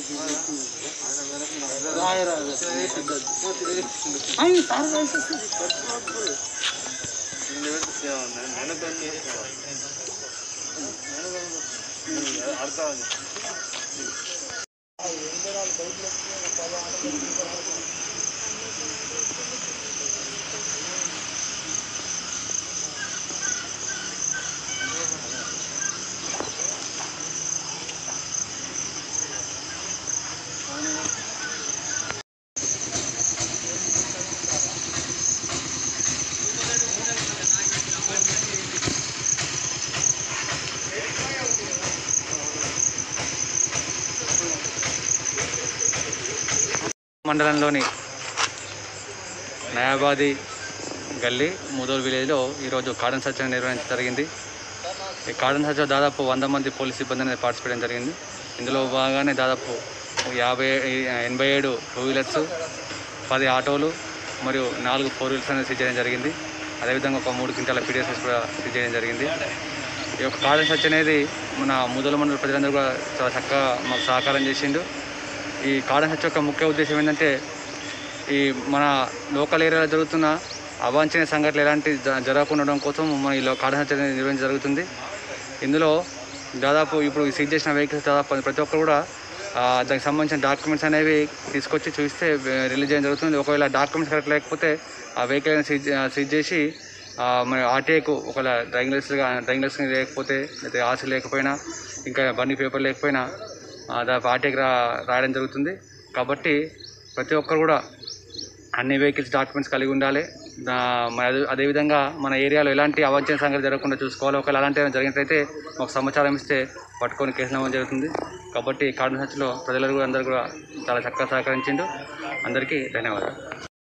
మండలంలోని నయాబాది గల్లీ ముదోల్ విలేజ్లో ఈరోజు కార్డన్ సర్చ్ నిర్వహించడం జరిగింది. ఈ కార్డన్ సర్చ్లో దాదాపు 100 మంది పోలీస్ సిబ్బంది అనేది పార్టిసిపేట్ చేయడం జరిగింది. ఇందులో భాగంగానే దాదాపు 87 టూ వీలర్స్, 10 ఆటోలు మరియు 4 4 వీలర్స్ అనేది సీజ్ చేయడం జరిగింది. అదేవిధంగా ఒక 3 క్వింటాల PDSS కూడా సీజ్ చేయడం జరిగింది. ఈ యొక్క కార్డన్ సర్చ్ అనేది మన ముదోల్ మండల ప్రజలందరూ కూడా చాలా చక్కగా మాకు సహకారం చేసిండు. ఈ కార్డన్ సర్చ్ యొక్క ముఖ్య ఉద్దేశం ఏంటంటే ఈ మన లోకల్ ఏరియాలో జరుగుతున్న అవాంఛనీయ సంఘటనలు ఎలాంటి జరగకుండా ఉండడం కోసం మన ఈ కార్డన్ సర్చ్ అనేది నిర్వహించడం జరుగుతుంది. ఇందులో దాదాపు ఇప్పుడు సీజ్ చేసిన వెహికల్స్ దాదాపు ప్రతి ఒక్కరు కూడా దానికి సంబంధించిన డాక్యుమెంట్స్ అనేవి తీసుకొచ్చి చూస్తే రిలీజ్ చేయడం జరుగుతుంది. ఒకవేళ డాక్యుమెంట్స్ కరెక్ట్ లేకపోతే ఆ వెహికల్ సీజ్ చేసి మరి ఆర్టీఐకు ఒకవేళ డ్రైవింగ్ లైసెన్స్ లేకపోతే లేదా ఆర్సీ లేకపోయినా ఇంకా బండి పేపర్ లేకపోయినా దాదాపు ఆర్టీఐకి రాయడం జరుగుతుంది. కాబట్టి ప్రతి ఒక్కరు కూడా అన్ని వెహికల్స్ డాక్యుమెంట్స్ కలిగి ఉండాలి. అదేవిధంగా మన ఏరియాలో ఎలాంటి అవాంఛనీయ సంఘటనలు జరగకుండా చూసుకోవాలి. ఒకవేళ అలాంటి జరిగినట్లయితే మాకు సమాచారం ఇస్తే పట్టుకొని కేసు నమోదు జరుగుతుంది. కాబట్టి కార్డన్ సర్చ్లో ప్రజలు అందరూ కూడా చాలా చక్కగా సహకరించిండు. అందరికీ ధన్యవాదాలు.